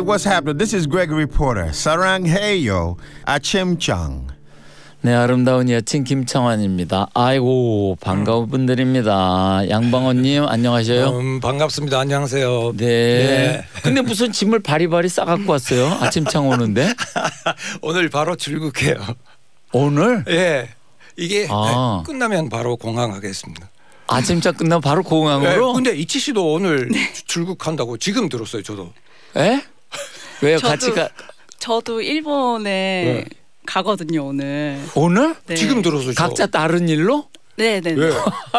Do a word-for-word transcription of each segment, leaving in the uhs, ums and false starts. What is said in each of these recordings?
what's happening? This is Gregory Porter. 사랑해요. 아침 장. 네, 아름다운 여친 김창완입니다. 아이고 반가운 분들입니다. 양방원님 안녕하세요. 음, 반갑습니다. 안녕하세요. 네. 네. 근데 무슨 짐을 바리바리 싸갖고 왔어요? 아침창 오는데? 오늘 바로 출국해요. 오늘? 예. 이게 아. 네, 끝나면 바로 공항 가겠습니다. 아침차 끝나면 바로 공항으로? 네, 근데 이치 씨도 오늘 출국한다고 지금 들었어요. 저도. 에? 왜요? 저도, 같이 가? 저도 일본에 네. 가거든요 오늘. 오늘? 네. 지금 들었어요. 각자 다른 일로? 네네. 네.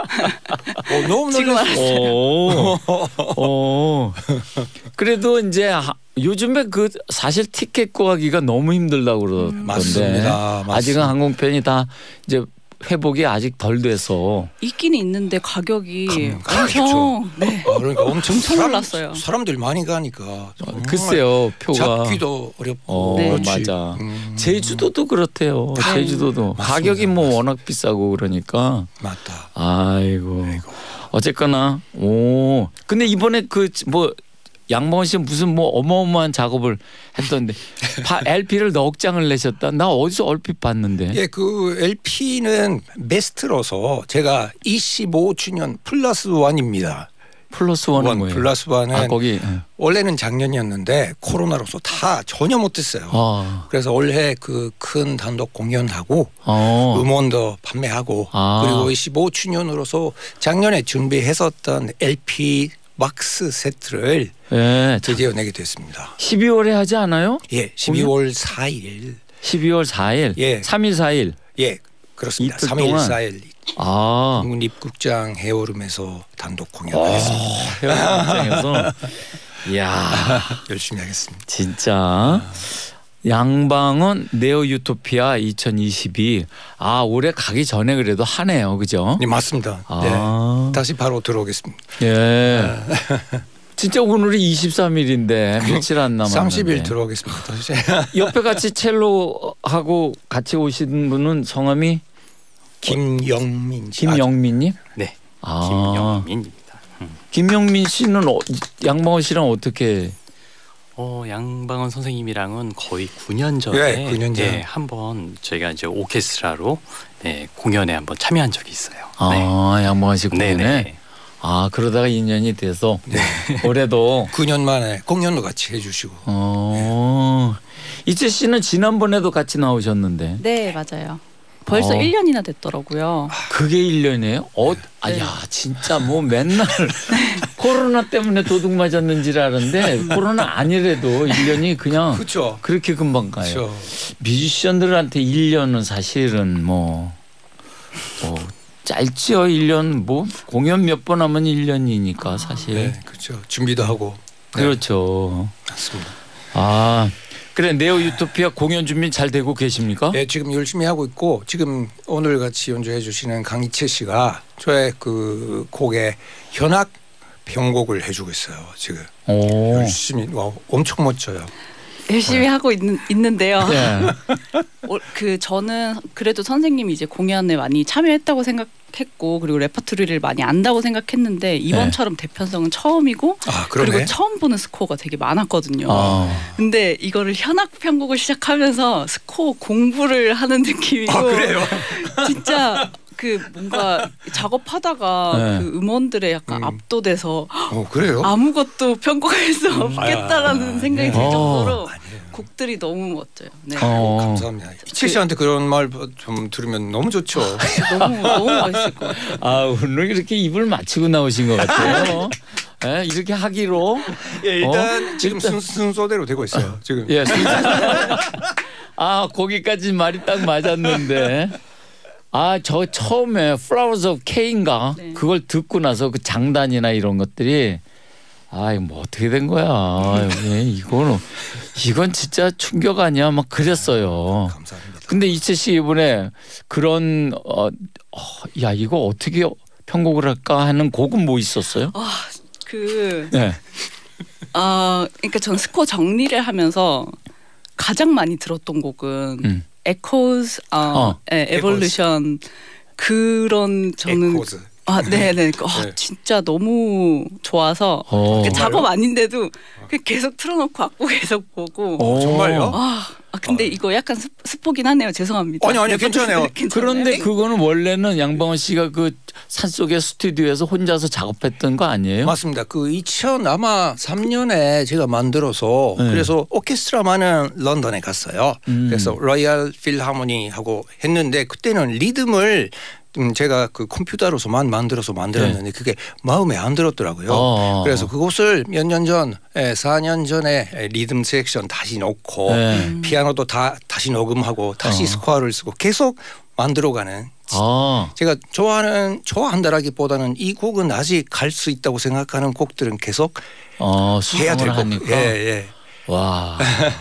어, 너무 지금 놀랐어요. 오. 오. 그래도 이제 하, 요즘에 그 사실 티켓 구하기가 너무 힘들다고 그러던데. 음. 맞습니다. 맞습니다. 아직은 항공편이 다 이제 회복이 아직 덜 돼서. 있기는 있는데 가격이 가- 엄청 네. 아, 그러니까 엄청 엄청 사람, 올랐어요. 사람들 많이 가니까 정말 글쎄요, 표가. 잡기도 어렵고. 어, 네. 그렇지. 맞아. 음, 제주도도 그렇대요. 네. 제주도도 맞습니다. 가격이 뭐 워낙 비싸고 그러니까. 맞다. 아이고. 아이고. 어쨌거나 오. 근데 이번에 그 뭐 양봉원 씨 무슨 뭐 어마어마한 작업을 했던데 바, 엘피를 넉 장을 내셨다. 나 어디서 얼핏 봤는데. 예, 그 엘피는 베스트로서 제가 이십오 주년 플러스 원입니다. 플러스 원은 원 뭐예요? 플러스 원은 아 거기. 예. 원래는 작년이었는데 코로나로서 다 전혀 못했어요. 아. 그래서 올해 그 큰 단독 공연하고 어. 음원도 판매하고 아. 그리고 이십오 주년으로서 작년에 준비했었던 엘피 박스 세트를 예. 드디어 내게 됐습니다. 십이월에 하지 않아요? 예, 십이월 사일. 십이월 사일. 예. 삼 일 사 일. 예, 그렇습니다. 이틀 삼일 동안? 사일 아. 국립극장 해오름에서 단독 어. 공연하겠습니다. 해외장에서 이야. 열심히 하겠습니다. 진짜 양방은 네오 유토피아 이천이십이 아 올해 가기 전에 그래도 하네요, 그죠? 네, 맞습니다. 아. 네, 다시 바로 들어오겠습니다. 예. 진짜 오늘이 이십삼 일인데 며칠 안 남았는데. 삼십 일 들어오겠습니다. 다시. 옆에 같이 첼로 하고 같이 오신 분은 성함이 김영민 씨. 김영민님? 네, 아. 김영민입니다. 김영민 씨는 어, 양방원 씨랑 어떻게? 어, 양방원 선생님이랑은 거의 구 년 전에 예, 구 년 전. 예, 한번 저희가 이제 오케스트라로 예, 공연에 한번 참여한 적이 있어요. 아 양방원 씨 공연에. 네네. 아 그러다가 인연이 돼서 올해도 구 년 만에 공연도 같이 해주시고. 어 이채 씨는 지난번에도 같이 나오셨는데 네 맞아요. 벌써 어. 일 년이나 됐더라고요. 그게 일 년이에요? 어, 아야 네. 진짜 뭐 맨날 코로나 때문에 도둑 맞았는지를 아는데 코로나 아니래도 일 년이 그냥 그렇죠. 그렇게 금방 가요. 그렇죠. 뮤지션들한테 일 년은 사실은 뭐, 뭐 짧지요. 일 년 뭐 공연 몇 번 하면 일 년이니까 사실. 네, 그렇죠. 준비도 하고. 네, 그렇죠. 맞습니다. 아 그래 네오 유토피아 공연 준비 잘 되고 계십니까? 네, 지금 열심히 하고 있고 지금 오늘 같이 연주해 주시는 강희채 씨가 저의 그 곡에 현악 편곡을 해주고 있어요. 지금 오. 열심히 와, 엄청 멋져요. 열심히 하고 있는, 있는데요. 네. 어, 그 저는 그래도 선생님이 이제 공연에 많이 참여했다고 생각했고 그리고 레퍼토리를 많이 안다고 생각했는데 이번처럼 대편성은 처음이고 아, 그러네. 그리고 처음 보는 스코어가 되게 많았거든요. 아. 근데 이거를 현악 편곡을 시작하면서 스코어 공부를 하는 느낌이고 아, 그래요? 진짜 그 뭔가 작업하다가 네. 그 음원들에 약간 음. 압도돼서 어, 그래요? 아무것도 편곡할 수 없겠다라는 아, 생각이 들 네. 정도로 아니에요. 곡들이 너무 멋져요. 네. 어. 감사합니다. 희채 씨한테 그런 말 좀 들으면 너무 좋죠. 너무 너무 멋있을 것 같아요. 아 오늘 이렇게 입을 맞추고 나오신 것 같아요. 예, 이렇게 하기로. 예, 일단 어? 지금 일단- 순, 순서대로 되고 있어요. 지금. 예. 아 거기까지 말이 딱 맞았는데. 아 저 처음에 Flowers of K인가 네. 그걸 듣고 나서 그 장단이나 이런 것들이 아 이거 뭐 어떻게 된 거야? 예, 이거는 이건 진짜 충격 아니야? 막 그랬어요. 감사합니다. 근데 이채 씨 이번에 그런 어, 어, 야 이거 어떻게 편곡을 할까 하는 곡은 뭐 있었어요? 그 네. 아, 그러니까 전 스코어 정리를 하면서 가장 많이 들었던 곡은 음. Echoes, 어, 어. 예, Evolution 그런 저는 에코즈. 아, 네네. 아, 네. 진짜 너무 좋아서 어. 그 작업 아닌데도 그냥 계속 틀어놓고 악보 계속 보고. 오. 정말요? 아, 아, 근데 이거 약간 스, 스포긴 하네요. 죄송합니다. 아니, 아니, 괜찮아요. 괜찮아요? 그런데 그거는 원래는 양방원 씨가 그 산속의 스튜디오에서 혼자서 작업했던 거 아니에요? 맞습니다. 그 이천 아마 삼 년에 제가 만들어서 네. 그래서 오케스트라만은 런던에 갔어요. 음. 그래서 로얄 필하모니하고 했는데 그때는 리듬을 음 제가 그 컴퓨터로서만 만들어서 만들었는데 그게 마음에 안 들었더라고요. 어. 그래서 그것을 몇 년 전, 사 년 전에 리듬 섹션 다시 넣고 네. 피아노도 다 다시 녹음하고 다시 어. 스코어를 쓰고 계속 만들어가는. 아. 제가 좋아하는 좋아한다라기보다는 이 곡은 아직 갈 수 있다고 생각하는 곡들은 계속 어, 해야 될 수정을 곡. 하니까. 예, 예. 와.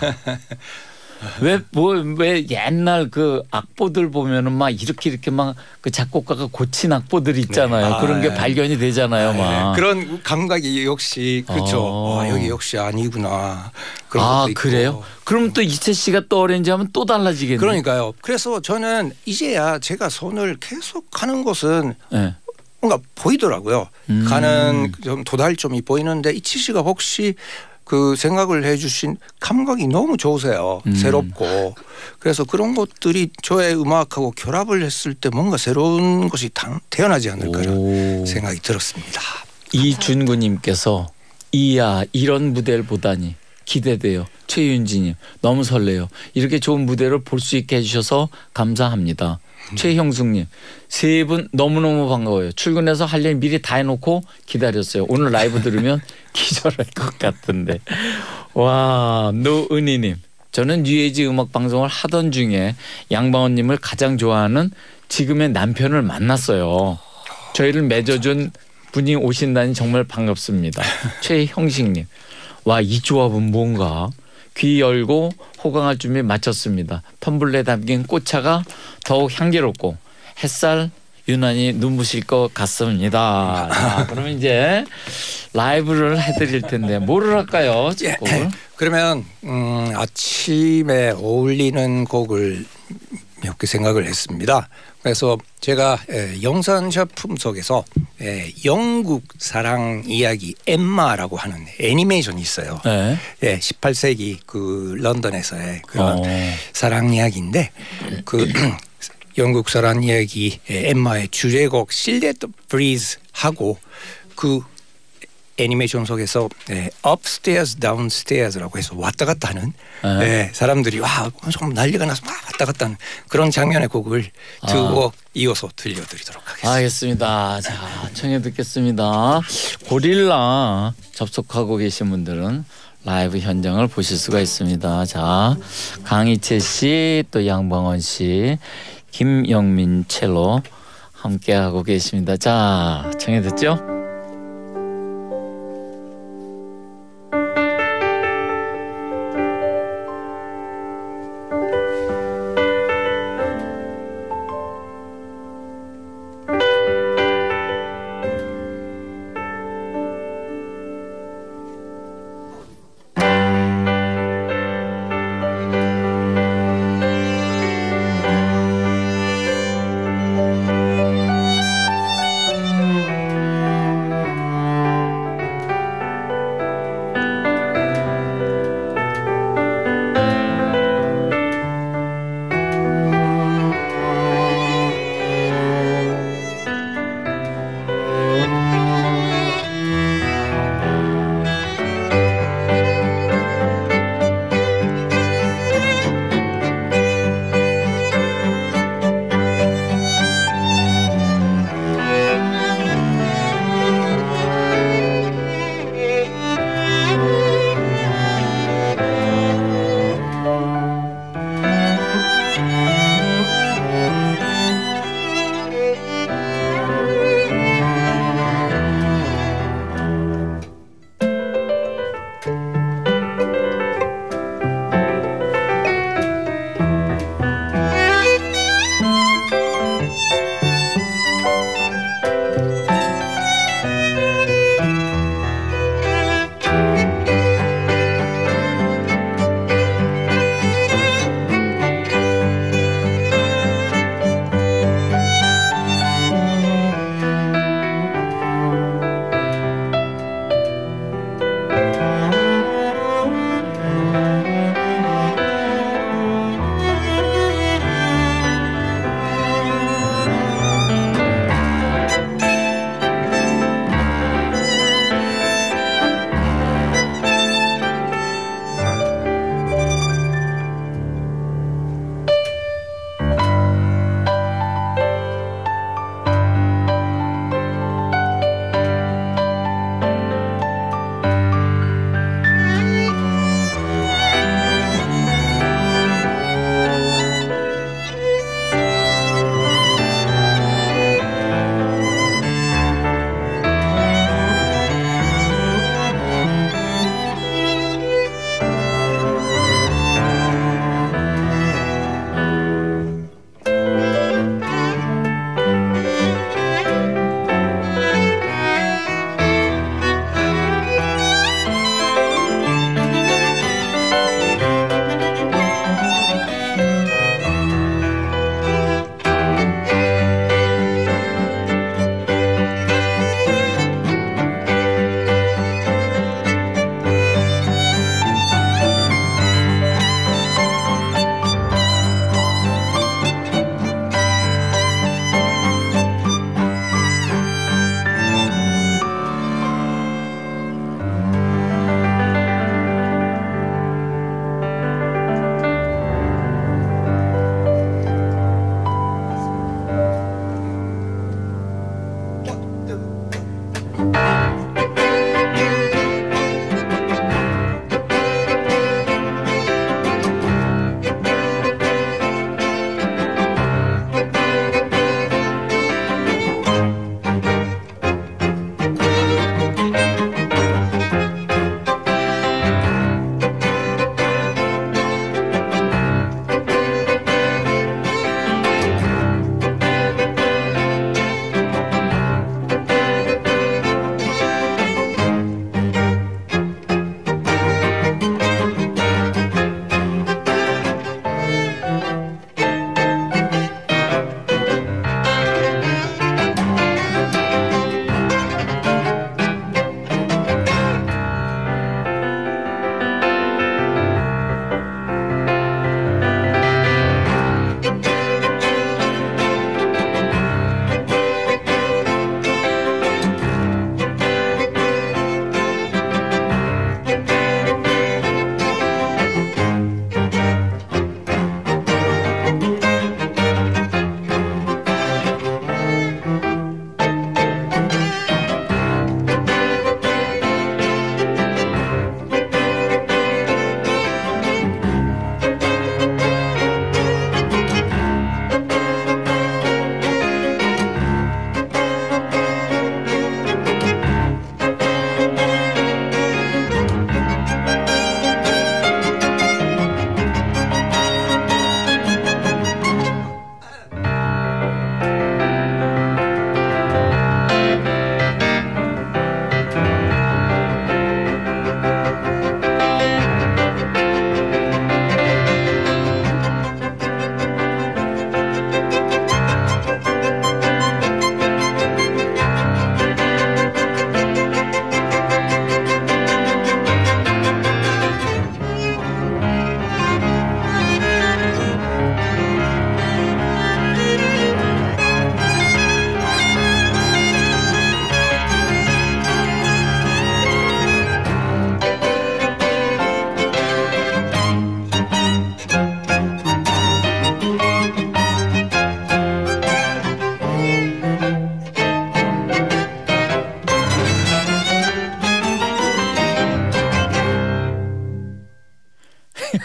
왜 뭐 왜 옛날 그 악보들 보면은 막 이렇게 이렇게 막 그 작곡가가 고친 악보들 있잖아요. 네. 아, 그런 게 네. 발견이 되잖아요, 막. 네, 그런 감각이 역시 그렇죠. 어. 아, 여기 역시 아니구나. 그런 아 것도 있고. 그래요? 그럼 또 이채 씨가 또 어렌지 하면 또 달라지겠네요. 그러니까요. 그래서 저는 이제야 제가 손을 계속 하는 것은 네. 뭔가 보이더라고요. 음. 가는 좀 도달점이 보이는데 이치 씨가 혹시 그 생각을 해주신 감각이 너무 좋으세요. 음. 새롭고. 그래서 그런 것들이 저의 음악하고 결합을 했을 때 뭔가 새로운 것이 당, 태어나지 않을까라는 오. 생각이 들었습니다. 이준구님께서 이야 이런 무대를 보다니 기대돼요. 최윤지님 너무 설레요. 이렇게 좋은 무대를 볼 수 있게 해주셔서 감사합니다. 음. 최형숙님 세 분 너무너무 반가워요. 출근해서 할 일 미리 다 해놓고 기다렸어요. 오늘 라이브 들으면 기절할 것 같은데. 와 노은희님 저는 뉴에이지 음악 방송을 하던 중에 양방원님을 가장 좋아하는 지금의 남편을 만났어요. 저희를 맺어준 분이 오신다니 정말 반갑습니다. 최형식님 와 이 조합은 뭔가 귀 열고 호강할 준비 마쳤습니다. 텀블러에 담긴 꽃차가 더욱 향기롭고 햇살 유난히 눈부실 것 같습니다. 자, 그러면 이제 라이브를 해드릴 텐데 뭐를 할까요? 첫 곡을? 그러면 음, 아침에 어울리는 곡을 몇 개 생각을 했습니다. 그래서 제가 에, 영상 작품 속에서 에, 영국 사랑 이야기 엠마라고 하는 애니메이션이 있어요. 네. 예, 십팔 세기 그 런던에서의 그런 어. 사랑 이야기인데 그 영국 사랑 이야기 엠마의 주제곡 실렛 브리즈 하고 그 애니메이션 속에서 네, upstairs, downstairs라고 해서 왔다 갔다 하는 네. 네, 사람들이 와 좀 난리가 나서 막 왔다 갔다 하는 그런 장면의 곡을 두 곡 이어서 들려드리도록 하겠습니다. 알겠습니다. 자 청해 듣겠습니다. 고릴라 접속하고 계신 분들은 라이브 현장을 보실 수가 있습니다. 자 강희채 씨 또 양방원 씨 김영민 첼로 함께하고 계십니다. 자 청해 듣죠?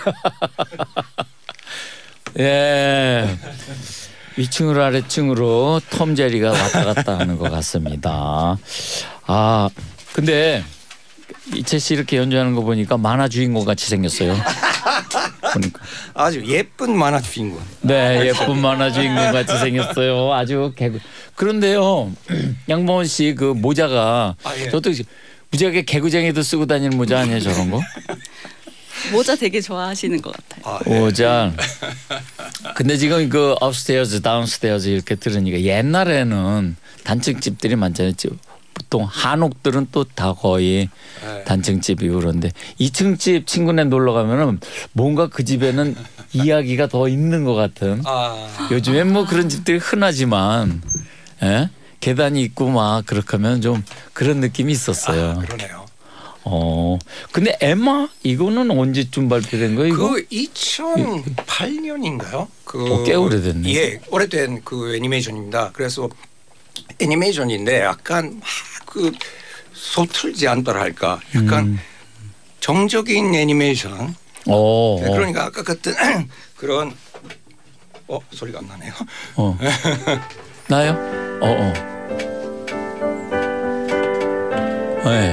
예. 위층으로 아래층으로 톰 제리가 왔다 갔다 하는 것 같습니다. 아 근데 이채 씨 이렇게 연주하는 거 보니까 만화 주인공 같이 생겼어요. 보니까. 아주 예쁜 만화 주인공. 네, 예쁜 만화 주인공 같이 생겼어요. 아주 개구. 그런데요, 양봉원 씨 그 모자가 아, 예. 저도 무지하게 개구쟁이도 쓰고 다니는 모자 아니에요, 저런 거? 모자 되게 좋아하시는 것 같아요. 아, 예. 모자. 근데 지금 그 업스테어즈, 다운스테어즈 이렇게 들으니까 옛날에는 단층집들이 많잖아요. 보통 한옥들은 또 다 거의 네. 단층집이고 그런데 이 층 집 친구네 놀러 가면은 뭔가 그 집에는 이야기가 더 있는 것 같은. 아. 요즘엔 뭐 그런 집들이 흔하지만 예? 계단이 있고 막 그렇게 하면 좀 그런 느낌이 있었어요. 아, 그러네요. 어. 근데 엠마 이거는 언제쯤 발표된 거예요? 이거? 그 이천팔 년인가요? 그 어, 꽤 오래됐네. 예, 오래된 그 애니메이션입니다. 그래서 애니메이션인데 약간 그 서툴지 않더라 할까. 약간 음. 정적인 애니메이션. 어. 네, 그러니까 아까 같은 그런 어 소리가 안 나네요. 어. 나요? 어 어. 네.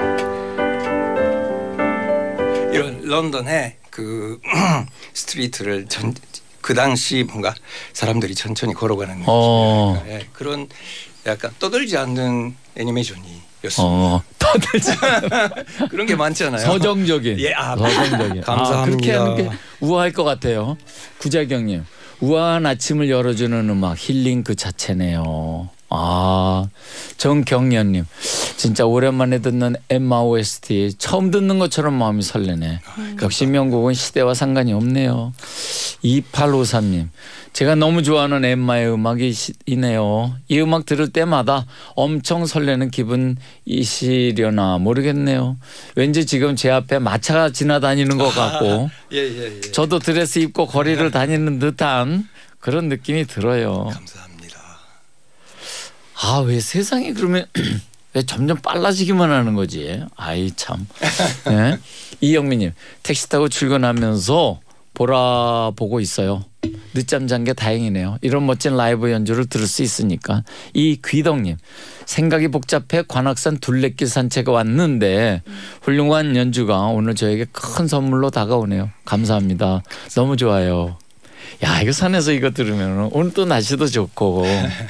이런 런던의 그 스트리트를 전, 그 당시 뭔가 사람들이 천천히 걸어가는 어. 느낌. 네, 그런 약간 떠들지 않는 애니메이션이었습니다. 어. 떠들지. 그런 게 많잖아요. 서정적인. 예, 아, 서정적인. 감사합니다. 아, 그렇게 하는 게 우아할 것 같아요. 구자경님. 우아한 아침을 열어주는 음악 힐링 그 자체네요. 아 정경련님 진짜 오랜만에 듣는 엠마 오에스티 처음 듣는 것처럼 마음이 설레네. 음. 역시 명곡은 시대와 상관이 없네요. 이팔오삼님 제가 너무 좋아하는 엠마의 음악이네요. 이 음악 들을 때마다 엄청 설레는 기분이시려나 모르겠네요. 왠지 지금 제 앞에 마차가 지나다니는 것 같고 예, 예, 예. 저도 드레스 입고 거리를 다니는 듯한 그런 느낌이 들어요. 감사합니다. 아, 왜 세상이 그러면 왜 점점 빨라지기만 하는 거지? 아이 참. 네? 이영민님 택시 타고 출근하면서 보라 보고 있어요. 늦잠 잔 게 다행이네요. 이런 멋진 라이브 연주를 들을 수 있으니까. 이귀덕님 생각이 복잡해 관악산 둘레길 산책에 왔는데 훌륭한 연주가 오늘 저에게 큰 선물로 다가오네요. 감사합니다. 너무 좋아요. 야 이거 산에서 이거 들으면 오늘 또 날씨도 좋고.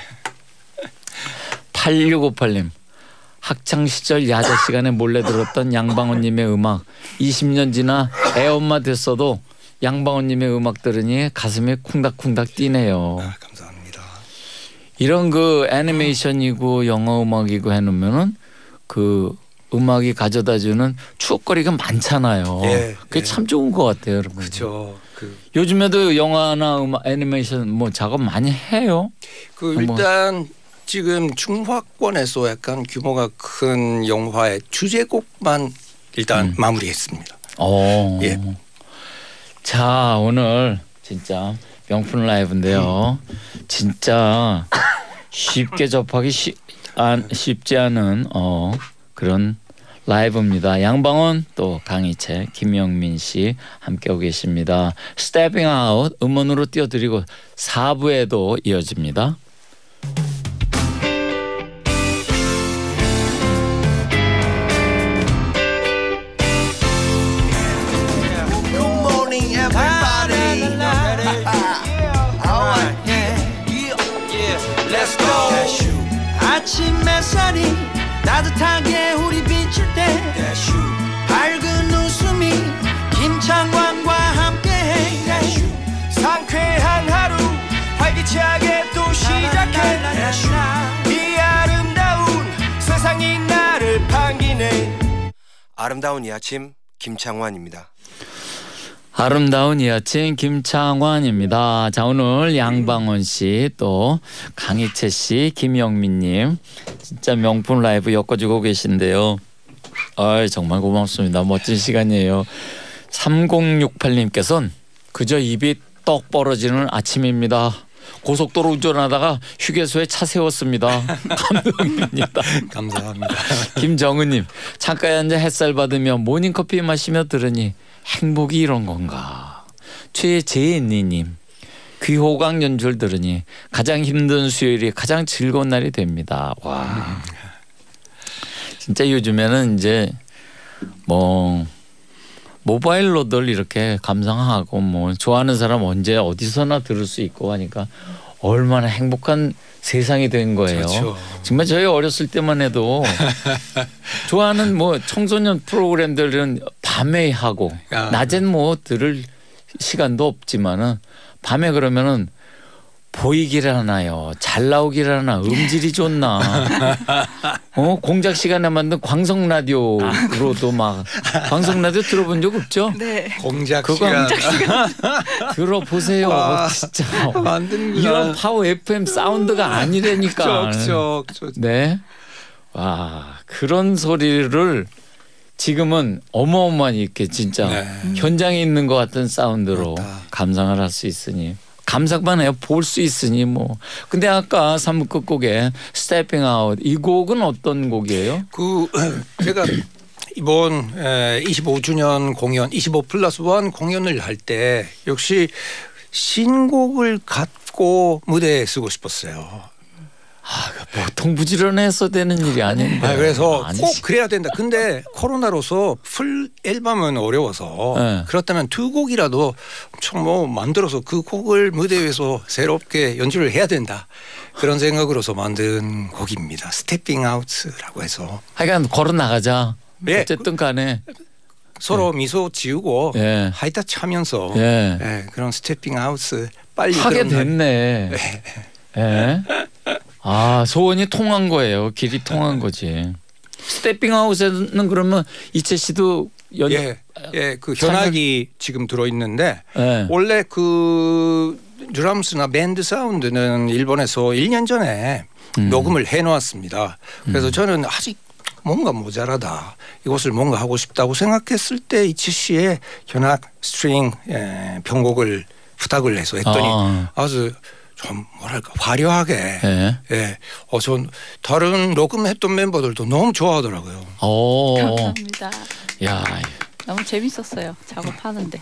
팔육오팔님 학창시절 야자 시간에 몰래 들었던 양방원님의 음악 이십 년 지나 애엄마 됐어도 양방원님의 음악 들으니 가슴이 쿵닥쿵닥 뛰네요. 아, 감사합니다. 이런 그 애니메이션이고 영어 음악이고 해놓으면은 그 음악이 가져다주는 추억거리가 많잖아요. 예, 그게 예. 참 좋은 것 같아요, 여러분. 그렇죠. 그, 요즘에도 영화나 음악, 애니메이션 뭐 작업 많이 해요. 그 뭐. 일단 지금 중화권에서 약간 규모가 큰 영화의 주제곡만 일단 음. 마무리했습니다. 어. 예. 자 오늘 진짜 명품 라이브인데요. 진짜 쉽게 접하기 쉬, 안, 쉽지 않은 어, 그런 라이브입니다. 양방원 또 강희채 김영민 씨 함께하고 계십니다. Stepping Out 음원으로 띄워드리고 사 부에도 이어집니다. 아침 햇살이 따뜻하게 우리 비출 때 밝은 웃음이 김창완과 함께해 상쾌한 하루 활기차게 또 시작해 이 아름다운 세상이 나를 반기네. 아름다운 이 아침 김창완입니다. 아름다운 이 아침 김창완입니다. 자 오늘 양방원 씨 또 강희채 씨 김영민님 진짜 명품 라이브 엮어주고 계신데요. 아 정말 고맙습니다. 멋진 시간이에요. 삼공육팔님께서는 그저 입이 떡 벌어지는 아침입니다. 고속도로 운전하다가 휴게소에 차 세웠습니다. 감동입니다. 감사합니다. 김정은님 창가에 앉아 햇살 받으며 모닝커피 마시며 들으니 행복이 이런 건가. 최재인님 귀호강 연주를 들으니 가장 힘든 수요일이 가장 즐거운 날이 됩니다. 와 진짜 요즘에는 이제 뭐 모바일로들 이렇게 감상하고 뭐 좋아하는 사람 언제 어디서나 들을 수 있고 하니까 얼마나 행복한 세상이 된 거예요. 그렇죠. 정말 저희 어렸을 때만 해도 좋아하는 뭐 청소년 프로그램들은 밤에 하고 아. 낮엔 뭐 들을 시간도 없지만은 밤에 그러면은 보이기를 하나요? 잘 나오기를 하나? 음질이 좋나? 어 공작 시간에 만든 광성 라디오로도 막 광성 라디오 들어본 적 없죠? 네. 공작 그거 시간 들어보세요. 와, 진짜 만드는구나. 이런 파워 에프엠 사운드가 아니라니까. 그렇죠, 그렇죠. 네. 와 그런 소리를 지금은 어마어마하게 이렇게 진짜 네. 현장에 있는 것 같은 사운드로 맞다. 감상을 할 수 있으니 감상만 해요. 볼 수 있으니 뭐. 근데 아까 삼 부 끝곡에 Stepping Out 이 곡은 어떤 곡이에요? 그 제가 이번 이십오 주년 공연 이십오 플러스 일 공연을 할 때 역시 신곡을 갖고 무대에 쓰고 싶었어요. 아, 보통 부지런해서 되는 일이 아닌데. 아, 그래서 아니, 꼭 그래야 된다. 근데 코로나로서 풀 앨범은 어려워서 네. 그렇다면 두 곡이라도 엄청 뭐 만들어서 그 곡을 무대 위에서 새롭게 연주를 해야 된다. 그런 생각으로서 만든 곡입니다. 스태핑 아웃라고 해서. 하여간 걸어 나가자. 예. 어쨌든 간에 서로 미소 지우고 예. 하이타치 하면서 예. 예, 그런 스태핑 아웃 빨리 하게 그런 날- 됐네. 예. 아 소원이 통한 거예요. 길이 통한 거지. 스태핑 아웃에는 그러면 이채 씨도 연. 예, 예, 그 현악이 지금 들어 있는데 예. 원래 그 드럼스나 밴드 사운드는 일본에서 일 년 전에 음. 녹음을 해놓았습니다. 그래서 저는 아직 뭔가 모자라다. 이것을 뭔가 하고 싶다고 생각했을 때 이치 씨의 현악 스트링 예, 편곡을 부탁을 해서 했더니 아. 아주 좀 뭐랄까 화려하게 예. 예, 어, 전 다른 녹음했던 멤버들도 너무 좋아하더라고요. 오. 감사합니다. 야. 너무 재밌었어요. 작업하는데.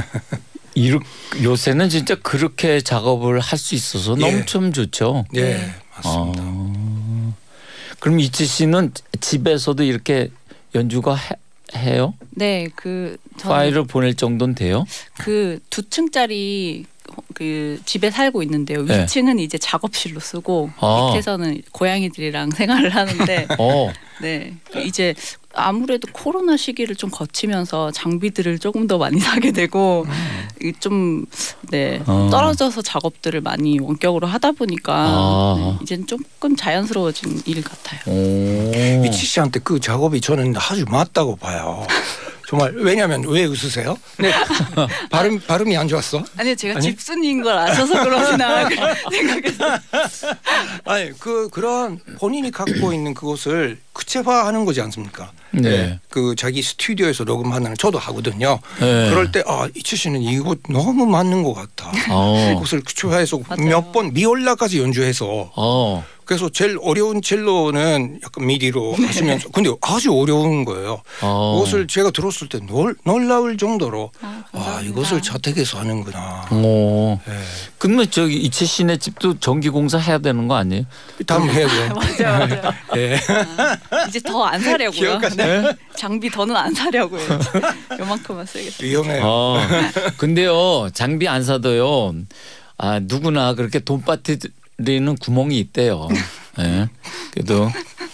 이렇 요새는 진짜 그렇게 작업을 할 수 있어서 예. 너무 참 좋죠. 예, 맞습니다. 아. 그럼 이치 씨는 집에서도 이렇게 연주가 해, 해요? 네, 그 저는 파일을 보낼 정도는 돼요? 그 두 층짜리 그 집에 살고 있는데요. 네. 위 층은 이제 작업실로 쓰고 아. 밑에서는 고양이들이랑 생활을 하는데 어. 네 이제 아무래도 코로나 시기를 좀 거치면서 장비들을 조금 더 많이 사게 되고 좀 네, 어. 떨어져서 작업들을 많이 원격으로 하다 보니까 아. 네, 이제는 조금 자연스러워진 일 같아요. 오. 미치 씨한테 그 작업이 저는 아주 맞다고 봐요. 정말 왜냐하면 왜 웃으세요? 네. 발음 발음이 안 좋았어? 아니요, 제가 아니? 집순이인 걸 아셔서 그러시나 생각해서. 아니 그 그런 본인이 갖고 있는 그것을 구체화하는 거지 않습니까? 네. 그 자기 스튜디오에서 녹음하는 저도 하거든요. 네. 그럴 때 아 이치 씨는 이거 너무 맞는 것 같아. 어. 그것을 구체화해서 맞아요. 몇 번 미올라까지 연주해서 어. 그래서 제일 어려운 첼로는 약간 미디로 하시면서 근데 아주 어려운 거예요. 어. 그것을 제가 들었을 때 놀, 놀라울 정도로 아, 아 감사합니다. 이것을 자택에서 하는구나. 오. 네. 근데 저기 이채 씨네 집도 전기 공사 해야 되는 거 아니에요? 다음 해야죠. 맞아요, 맞아요. 네. 아, 이제 더 안 사려고요. 기억하세요? 네. 장비 더는 안 사려고요. 요만큼만 쓰겠어요. 위험해요. 어. 근데요 장비 안 사도요. 아 누구나 그렇게 돈 빠뜨리는 구멍이 있대요. 예. 그래도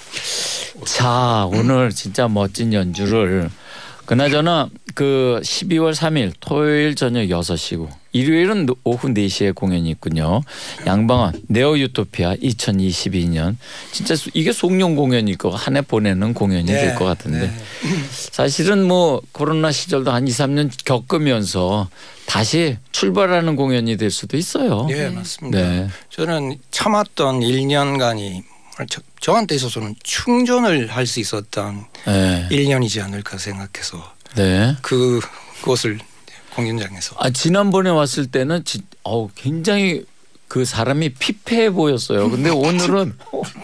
자 오늘 진짜 멋진 연주를 그나저나 그 십이월 삼일 토요일 저녁 여섯 시고 일요일은 오후 네 시에 공연이 있군요. 양방원 네오 유토피아 이천이십이 년 진짜 이게 송년 공연이고 한 해 보내는 공연이 네, 될 것 같은데 네. 사실은 뭐 코로나 시절도 한 이, 삼 년 겪으면서 다시 출발하는 공연이 될 수도 있어요. 네, 맞습니다. 네. 저는 참았던 일 년간이 저, 저한테 있어서는 충전을 할 수 있었던 네. 일 년이지 않을까 생각해서 네. 그 그것을 공연장에서 아 지난번에 왔을 때는 지, 어우, 굉장히 그 사람이 피폐해 보였어요. 근데 오늘은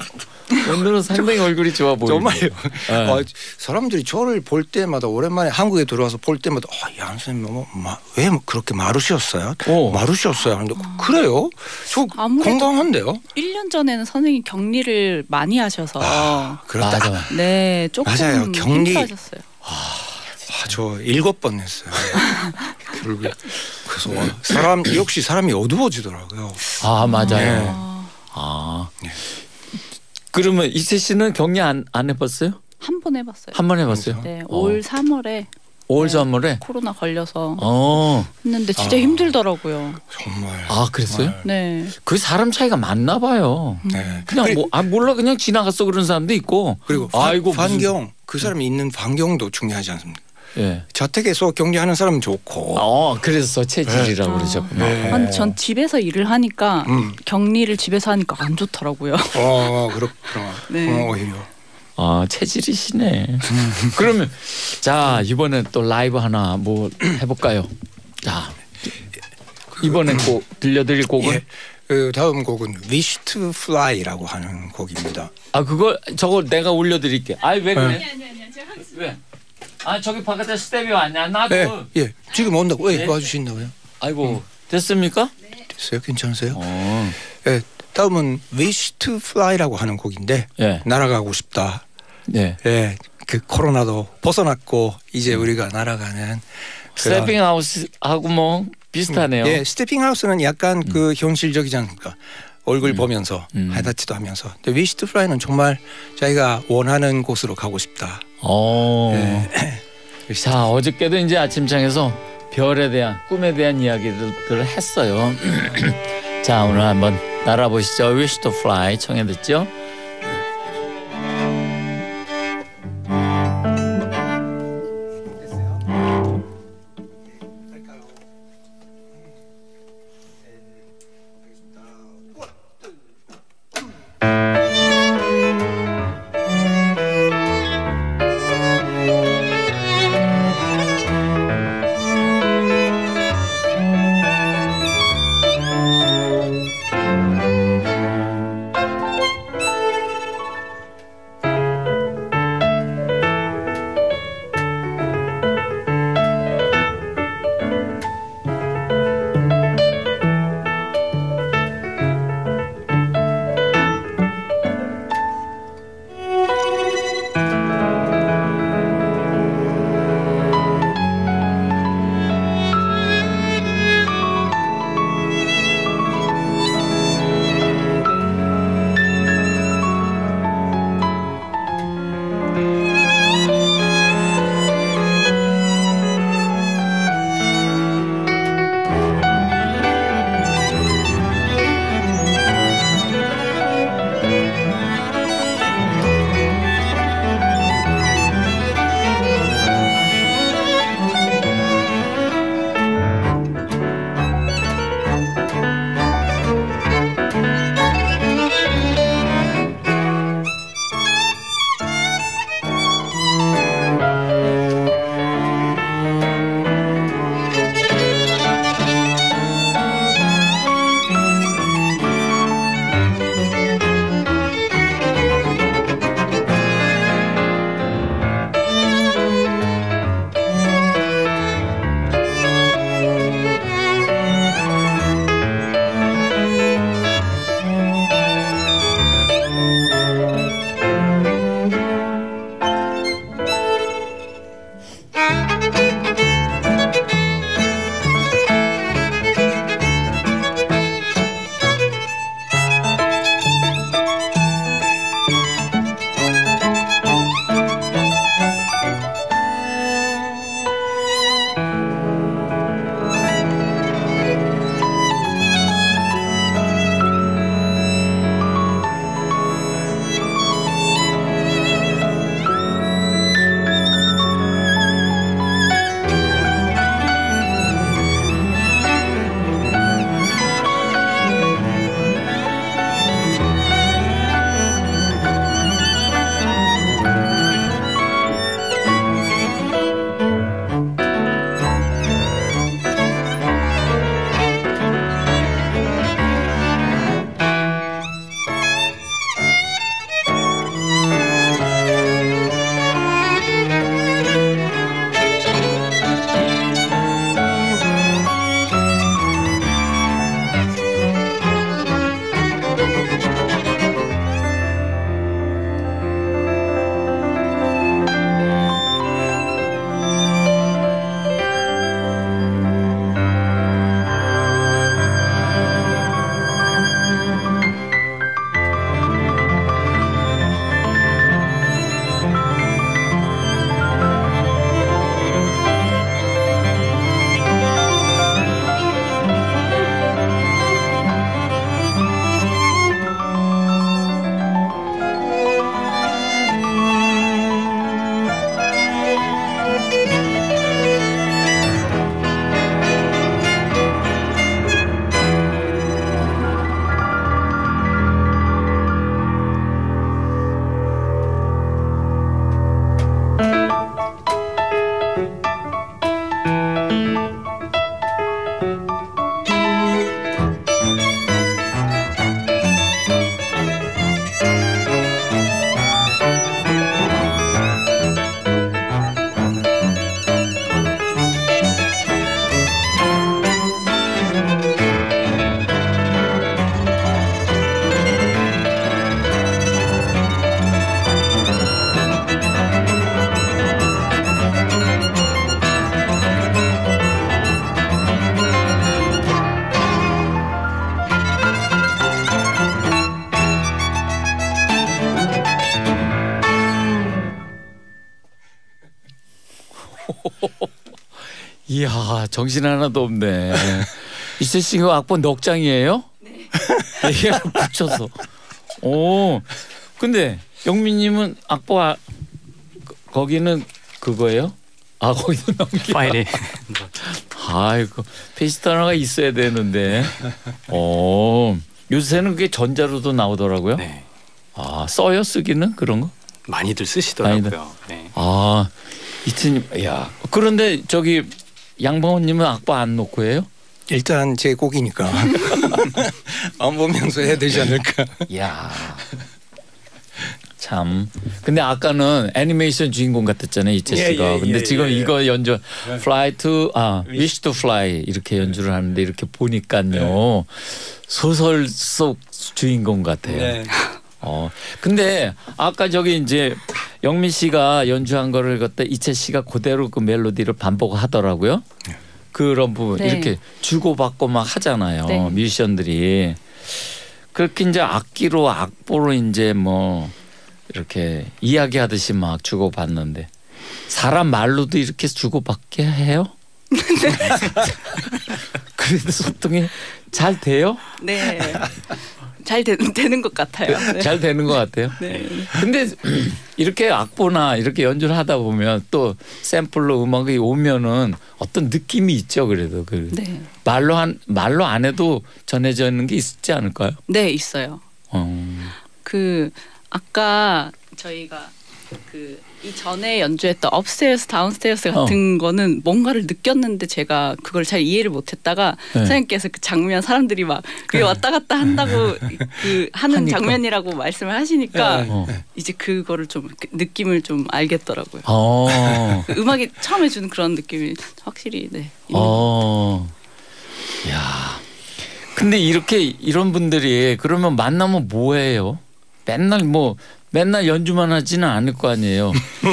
오늘은 상당히 얼굴이 좋아 보이고. 정말요. 네. 어, 사람들이 저를 볼 때마다 오랜만에 한국에 들어와서 볼 때마다 아, 양 선생님 뭐, 마, 왜 그렇게 마르셨어요? 오. 마르셨어요? 하는데 그래요? 저 아무래도 건강한데요? 일 년 전에는 선생님 격리를 많이 하셔서 아, 그렇다. 맞아. 네 조금 맞아요. 격리. 힘들어하셨어요. 아, 저 일곱 번 했어요. 결국에 그래서 와, 사람 역시 사람이 어두워지더라고요. 아 맞아요. 네. 아 네. 그러면 이세 씨는 격리 안, 안 해봤어요? 한 번 해봤어요. 한 번 해봤어요? 네, 어. 올 삼월에 오월 네. 삼월에. 코로나 걸려서 어. 했는데 진짜 아. 힘들더라고요. 정말. 아 그랬어요? 정말. 네. 그 사람 차이가 많나 봐요. 네. 그냥 그리- 뭐 아 몰라 그냥 지나갔어 그런 사람도 있고. 그리고 반, 아이고 무슨- 반경 그 사람이 있는 반경도 중요하지 않습니까? 예. 자택에서 격리하는 사람은 좋고. 어 그래서 체질이라고 아. 그러셨구나. 네. 아니 전 집에서 일을 하니까 음. 격리를 집에서 하니까 안 좋더라고요. 어 그렇구나. 네. 어, 오히려. 아 체질이시네. 그러면 자 이번엔 또 라이브 하나 뭐 해볼까요? 자 이번엔 곡 들려드릴 곡은 예. 그 다음 곡은 Wish to Fly라고 하는 곡입니다. 아 그걸 저거 내가 올려드릴게. 아이 왜 그래? 네. 아니 아니 아니 제가 왜? 아 저기 바깥에 스텝이 왔냐? 나도. 예, 예. 지금 온다고. 예, 네. 와주신다고요? 아이고 됐습니까? 됐어요? 괜찮으세요? 어. 예. 다음은 Wish to Fly라고 하는 곡인데 예. 날아가고 싶다. 네. 예. 그 코로나도 벗어났고 이제 우리가 날아가는 그런- 스태핑 하우스하고 뭐 비슷하네요. 예, 스태핑 하우스는 약간 그 현실적이지 않습니까? 얼굴 보면서 음. 하이타치도 하면서. 근데 위시 투 플라이는 정말 자기가 원하는 곳으로 가고 싶다. 어. 예. 자 어저께도 이제 아침장에서 별에 대한 꿈에 대한 이야기들을 했어요. 자 오늘 한번 날아보시죠. Wish to Fly 청해 듣죠. 이야 정신 하나도 없네. 이채 씨 이거 악보 넉 장이에요? 네. 이게 붙여서. 오. 근데 영민님은 악보 아, 거기는 그거예요? 아 거기는 넘겨. 파일에. 아이고 페이스트 하나가 있어야 되는데. 어. 요새는 그게 전자로도 나오더라고요. 네. 아 써요 쓰기는 그런 거? 많이들 쓰시더라고요. 많이들. 네. 아 이트님, 야 그런데 저기 양방원님은 악보 안 놓고 해요? 일단 제 곡이니까 안 보면서 해야 되지 않을까. 야 참. 근데 아까는 애니메이션 주인공 같았잖아요 이채 예, 씨가. 예, 근데 예, 지금 예, 예. 이거 연주 Fly to 아 Wish to Fly 이렇게 연주를 하는데 이렇게 보니까요 네. 소설 속 주인공 같아요. 네. 어 근데 아까 저기 이제 영민 씨가 연주한 거를 갖다 이채 씨가 그대로 그 멜로디를 반복하더라고요. 그런 부분 네. 이렇게 주고받고 막 하잖아요. 네. 뮤지션들이 그렇게 이제 악기로 악보로 이제 뭐 이렇게 이야기하듯이 막 주고받는데 사람 말로도 이렇게 주고받게 해요? 그래도 소통이 잘 돼요? 네. 잘 되, 되는 것 같아요. 네. 잘 되는 것 같아요. 네. 근데 이렇게 악보나 이렇게 연주를 하다 보면 또 샘플로 음악이 오면은 어떤 느낌이 있죠. 그래도 그 네. 말로 한 말로 안 해도 전해져 있는 게 있지 않을까요? 네, 있어요. 어. 그 아까 저희가 그 이전에 연주했던 업스테어스 다운스테어스 같은 어. 거는 뭔가를 느꼈는데 제가 그걸 잘 이해를 못했다가 네. 선생님께서 그 장면 사람들이 막 그게 왔다 갔다 한다고 그 하는 하니까. 장면이라고 말씀을 하시니까 어. 이제 그거를 좀 느낌을 좀 알겠더라고요. 어. 그 음악이 처음에 주는 그런 느낌이 확실히 네. 어. 야. 근데 이렇게 이런 분들이 그러면 만나면 뭐 해요? 맨날 뭐 맨날 연주만 하지는 않을 거 아니에요.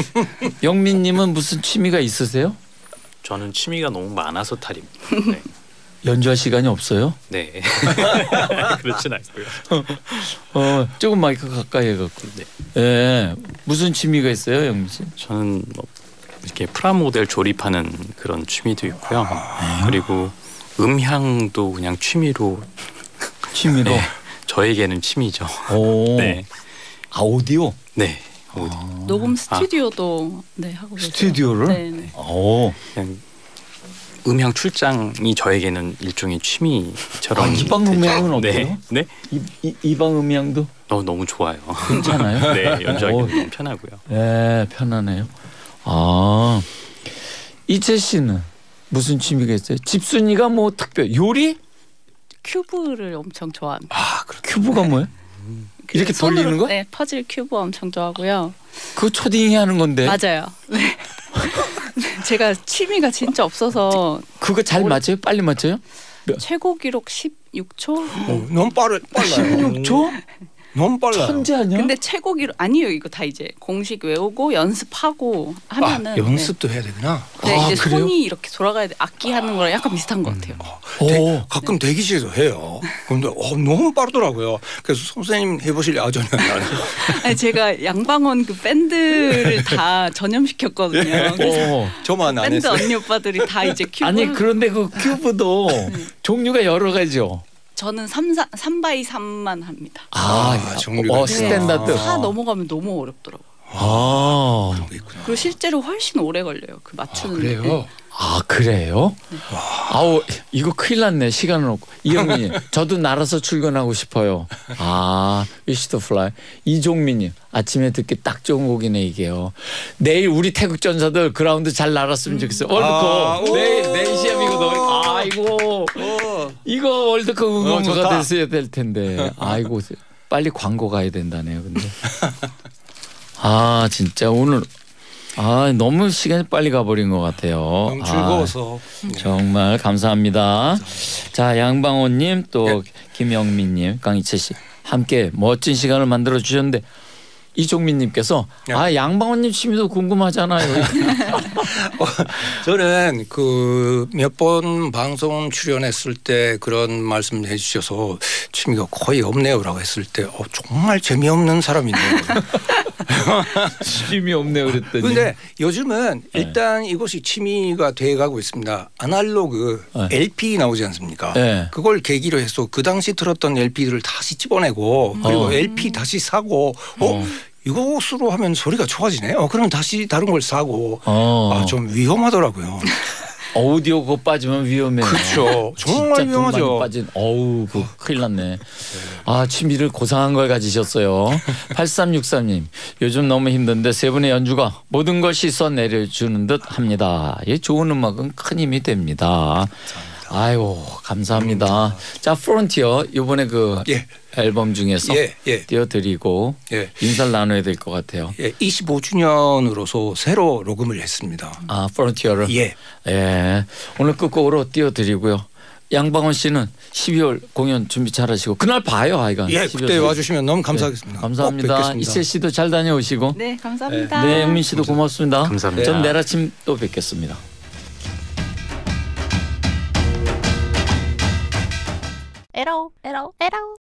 영민님은 무슨 취미가 있으세요? 저는 취미가 너무 많아서 탈입니다. 네. 연주할 시간이 없어요? 네. 그렇진 않고요. 어, 조금 마이크 가까이 해갖고. 네. 예. 무슨 취미가 있어요, 영민 씨? 저는 뭐 이렇게 프라모델 조립하는 그런 취미도 있고요. 그리고 음향도 그냥 취미로. 취미로. 네. 저에게는 취미죠. 오. 네. 아 오디오? 네. 어디 녹음 스튜디오도 네 하고 계세요. 스튜디오를? 네, 네. 오. 그냥 음향 출장이 저에게는 일종의 취미처럼. 아, 이방 음향은 어때요? 네. 네? 이, 이, 이방 음향도 어, 너무 좋아요. 괜찮아요? 네, 연주하기 어. 너무 편하고요. 네, 편하네요. 아, 이채 씨는 무슨 취미가 있어요? 집순이가 뭐 특별 요리? 큐브를 엄청 좋아합니다. 아, 그렇 큐브가 뭐예요? 그 이렇게 손으로, 돌리는 거? 네, 퍼즐 큐브 엄청 좋아하고요. 그거 초딩이 하는 건데. 맞아요. 네. 제가 취미가 진짜 없어서 그거 잘 올- 맞춰요? 빨리 맞춰요? 최고 기록 십육 초? 어, 너무 빠르 빨라요. 십육 초? 너무 빨라요. 천재 아니야? 근데 최고 기록 아니에요. 이거 다 이제 공식 외우고 연습하고 하면은 아, 연습도 해야 되구나. 네, 네 아, 이제 그래요? 손이 이렇게 돌아가야 돼. 악기 하는 거랑 약간 비슷한 것 같아요. 대, 가끔 대기실에서 해요. 그런데 어, 너무 빠르더라고요. 그래서 선생님 해보실래? 아 저는 안 해요. 아니, 제가 양방원 그 밴드를 다 전염시켰거든요. 그래서 어. 저만 안 밴드 했어요. 언니 오빠들이 다 이제 큐브 아니 그런데 그 큐브도 종류가 여러 가지요. 저는 삼 바이 삼만 합니다. 아, 아, 종류가 어, 있구나. 스탠다드. 사 넘어가면 너무 어렵더라고요. 아, 그리고 실제로 훨씬 오래 걸려요. 그 맞추는 데. 그래요? 아 그래요? 아우 이거 큰일 났네. 시간은 없고. 이영민님 저도 날아서 출근하고 싶어요. 아 Wish to Fly. 이종민님 아침에 듣기 딱 좋은 곡이네 이게요. 내일 우리 태극 전사들 그라운드 잘 날았으면 좋겠어요. 월드컵 아, 오. 내일 내일 시합이거든. 아이고 이거 월드컵 응원가가 좋다. 됐어야 될 텐데. 아이고 빨리 광고 가야 된다네요. 근데 아 진짜 오늘 아 너무 시간이 빨리 가버린 것 같아요. 너무 즐거워서. 아, 정말 감사합니다. 자 양방호님 또 김영민님 강희채 씨 함께 멋진 시간을 만들어 주셨는데 이종민님께서 네. 아 양방호님 취미도 궁금하잖아요. 저는 그 몇 번 방송 출연했을 때 그런 말씀 해주셔서 취미가 거의 없네요라고 했을 때 어, 정말 재미없는 사람이네요. 취미 없네요 그랬더니. 근데 요즘은 네. 일단 이것이 취미가 돼가고 있습니다. 아날로그 네. 엘피 나오지 않습니까? 네. 그걸 계기로 해서 그 당시 틀었던 엘피들을 다시 집어내고 그리고 어. 엘피 다시 사고 어, 어. 이것으로 하면 소리가 좋아지네요. 그럼 다시 다른 걸 사고 어. 아, 좀 위험하더라고요. 오디오 그거 빠지면 위험해요. 그렇죠. 정말 진짜 위험하죠. 돈 많이 빠진. 어우, 그 큰일 났네. 아, 취미를 고상한 걸 가지셨어요. 팔삼육삼 님. 요즘 너무 힘든데 세 분의 연주가 모든 걸 씻어 내려주는 듯 합니다. 이 좋은 음악은 큰 힘이 됩니다. 아이고, 감사합니다. 자, 프론티어 이번에 그 예. 앨범 중에서 예, 예. 띄워드리고 예. 인사를 나눠야 될 것 같아요. 예, 이십오 주년으로서 새로 녹음을 했습니다. 아, 프론티어를. 예. 예. 오늘 끝곡으로 띄워드리고요. 양방원 씨는 십이월 공연 준비 잘하시고 그날 봐요, 하여간. 예, 십이월 그때 와주시면 너무 감사하겠습니다. 네, 감사합니다. 꼭 뵙겠습니다. 이세 씨도 잘 다녀오시고. 네, 감사합니다. 네, 영민 씨도 고맙습니다. 감사합니다. 전 내일 아침 또 뵙겠습니다. 에러 에러 에러